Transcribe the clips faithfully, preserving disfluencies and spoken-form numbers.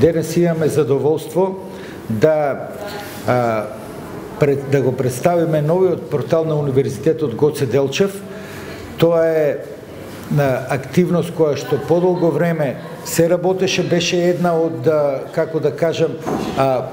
денес имаме задоволство да, а, пред, да го представиме новиот портал на Универзитетот Гоце Делчев. Тоа е на активност која што подолго време се работеше, беше една од, како да кажам, а,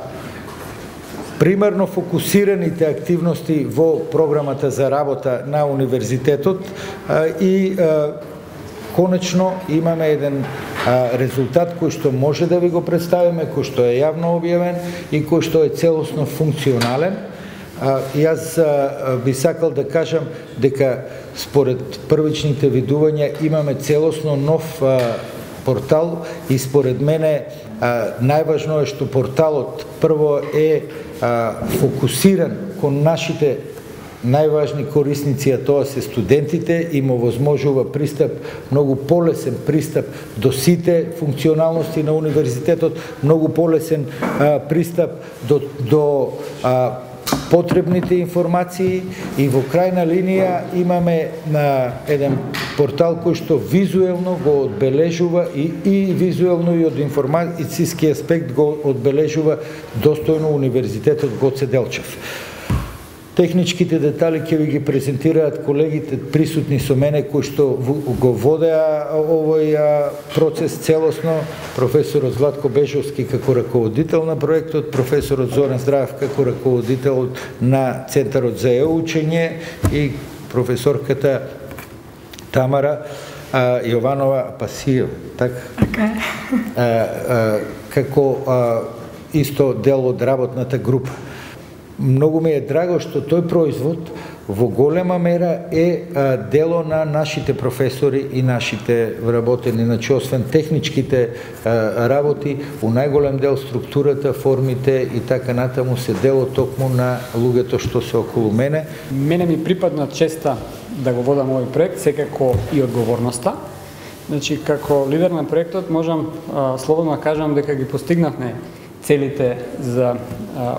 примерно фокусираните активности во програмата за работа на универзитетот а, и а, конечно имаме еден а, резултат кој што може да ви го представиме, кој што е јавно објавен и кој што е целосно функционален. А, и аз а, би сакал да кажам дека според првичните видувања имаме целосно нов а, портал и според мене а, најважно е што порталот прво е а, фокусиран кон нашите најважни корисници, а тоа се студентите, им овозможува пристап, многу полесен пристап до сите функционалности на универзитетот, многу полесен а, пристап до, до а, потребните информации и во крајна линија имаме на еден портал кој што визуелно го одбележува и, и визуелно и од информацијски аспект го одбележува достојно Универзитетот Гоце Делчев. Техничките детали ќе ви ги презентираат колегите присутни со мене кои што го водеа овој процес целосно, професорот Златко Бежовски како раководител на проектот, професорот Зоран Здраев како раководител на Центарот за е-учење и професорката Тамара а, Јованова Пасиев, така? Така е. А, а, како а, исто дел од работната група. Многу ми е драго што тој производ во голема мера е а, дело на нашите професори и нашите вработени, значи освен техничките а, работи, у најголем дел структурата, формите и така натаму се дело токму на луѓето што се околу мене. Мене ми припадна честа да го водам овој проект, секако и одговорноста. Значи, како лидер на проектот можам а, слободно да кажам дека ги постигнавме целите за а,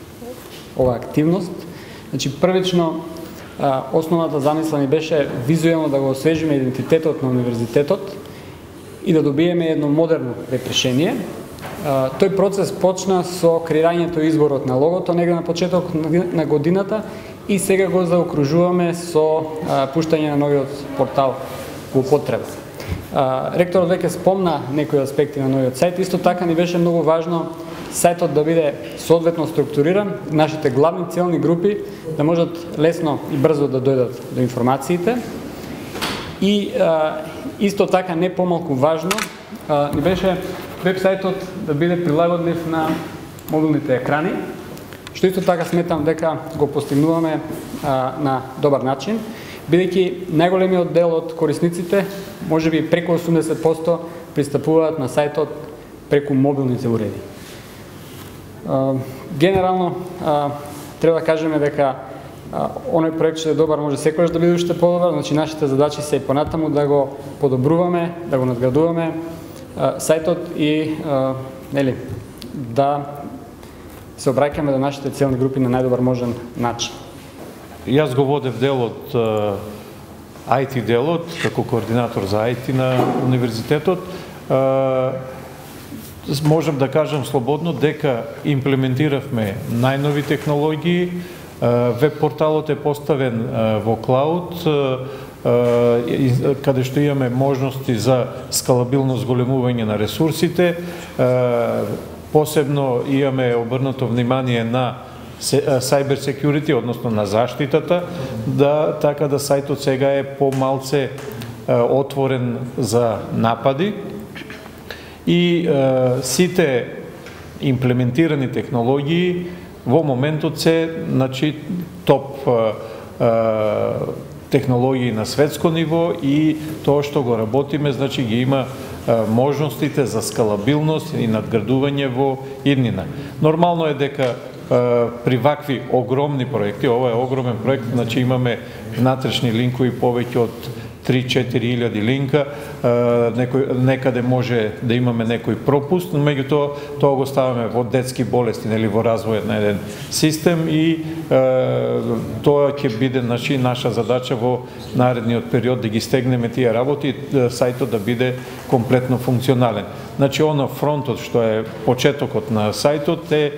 ова активност. Значи, првично, а, основната замисла ни беше визуелно да го освежиме идентитетот на универзитетот и да добиеме едно модерно веб-решение. А, тој процес почна со креирањето и изборот на логото негде на почеток на годината и сега го заокружуваме со а, пуштање на новиот портал во употреба. А, ректорот веќе спомна некои аспекти на новиот сајт, исто така ни беше многу важно сајтот да биде соодветно структуриран, нашите главни целни групи да можат лесно и брзо да дојдат до информациите. И а, исто така не помалку важно, а, ни беше веб-сајтот да биде прилагодлив на мобилните екрани, што исто така сметам дека го постигнуваме а, на добар начин, бидејќи најголемиот дел од корисниците, можеби преку осумдесет проценти, пристапуваат на сајтот преку мобилните уреди. Uh, генерално, uh, треба да кажеме дека uh, оној проект што е добар може секогаш да биде уште подобар, значи нашите задачи се и понатаму да го подобруваме, да го надградуваме uh, сајтот и uh, нели, да се обраќаме до нашите целни групи на најдобар можен начин. Јас го водев делот uh, ај ти делот како координатор за ај ти на универзитетот. Uh, Можам да кажам слободно дека имплементиравме најнови технологии, веб-порталот е поставен во клауд, каде што имаме можности за скалабилно зголемување на ресурсите, посебно имаме обрнато внимание на cyber security, односно на заштитата, да така да сајтот сега е помалце отворен за напади. И е, сите имплементирани технологии во моментот се, значи, топ е, е, технологии на светско ниво и тоа што го работиме, значи, ги има е, можностите за скалабилност и надградување во иднина. Нормално е дека е, при вакви огромни проекти, ова е огромен проект, значи имаме внатрешни линкови повеќе од три-четири илјади линка, некој, некаде може да имаме некој пропуст, но меѓутоа тоа го ставаме во детски болести, нели, во развојот на еден систем и тоа ќе биде, значи, наша задача во наредниот период да ги стегнеме тие работи, сајтот да биде комплетно функционален. Значи, оно фронтот што е почетокот на сајтот е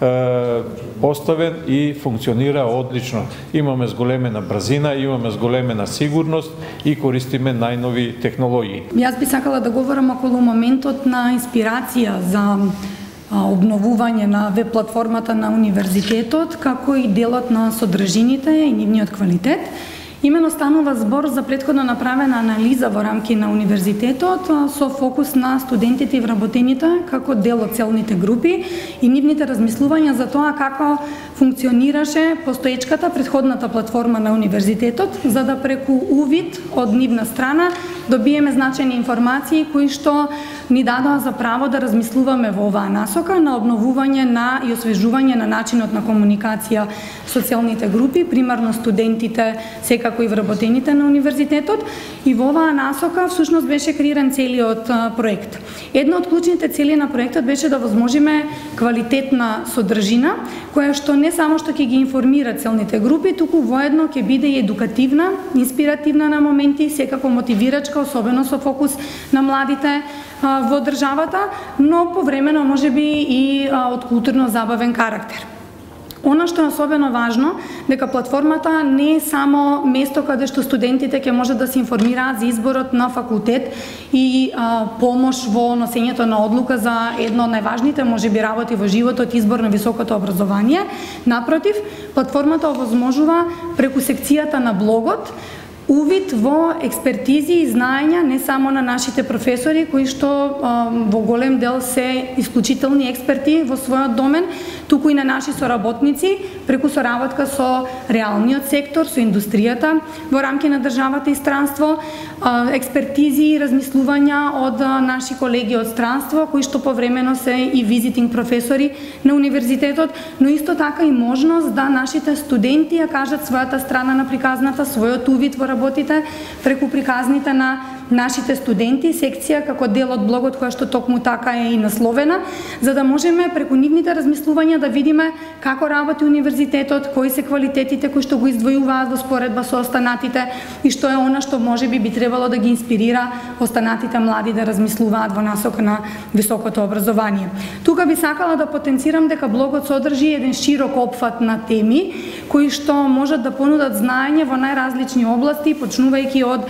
поставен и функционира одлично. Имаме зголемена брзина, имаме зголемена сигурност и користиме најнови технологии. Јас би сакала да говорам околу моментот на инспирација за обновување на веб платформата на универзитетот, како и делот на содржините и нивниот квалитет. Имено станува збор за претходно направена анализа во рамки на универзитетот со фокус на студентите и вработените како дел од целните групи и нивните размислувања за тоа како функционираше постоечката претходната платформа на универзитетот, за да преку увид од нивна страна добиеме значајни информации кои што ни дадоа за право да размислуваме во оваа насока на обновување на и освежување на начинот на комуникација со целните групи, примарно студентите, секако и вработените на универзитетот, и во оваа насока всушност беше креиран целиот проект. Една од клучните цели на проектот беше да возможиме квалитетна содржина, која што не само што ќе ги информира целните групи, туку воедно ќе биде и едукативна, инспиративна на моменти, секако мотивирачка, особено со фокус на младите во државата, но повремено можеби и од културно-забавен карактер. Она што е особено важно, дека платформата не е само место каде што студентите ќе можат да се информираат за изборот на факултет и а, помош во носењето на одлука за едно од најважните можеби работи во животот, избор на високото образование. Напротив, платформата овозможува преку секцијата на блогот увид во експертизи и знаења не само на нашите професори, кои што а, во голем дел се исклучителни експерти во својот домен, туку и на наши соработници, преку соработка со реалниот сектор, со индустријата, во рамки на државата и странство, а, експертизи и размислувања од а, наши колеги од странство, кои што повремено се и визитинг професори на универзитетот, но исто така и можност да нашите студенти ја кажат својата страна на приказната, својот увид во работите преку приказните на нашите студенти, секција како дел од блогот која што токму така е и насловена, за да можеме преку нивните размислувања да видиме како работи универзитетот, кои се квалитетите кои што го издвојуваат во споредба со останатите и што е она што можеби би требало да ги инспирира останатите млади да размислуваат во насока на високото образование. Тука би сакала да потенцирам дека блогот содржи еден широк опфат на теми кои што можат да понудат знаење во најразлични области, почнувајќи од,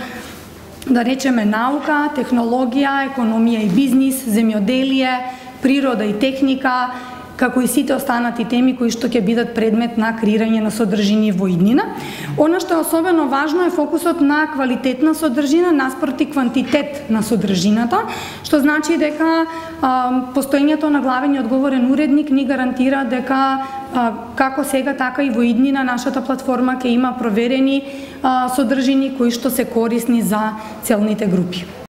да речеме, наука, технологија, економија и бизнис, земјоделие, природа и техника, како и сите останати теми кои што ќе бидат предмет на креирање на содржини во иднина. Она што е особено важно е фокусот на квалитетна содржина наспроти квантитет на содржината, што значи дека а, постоењето на главен и одговорен уредник ни гарантира дека а, како сега, така и во иднина нашата платформа ќе има проверени а, содржини кои што се корисни за целните групи.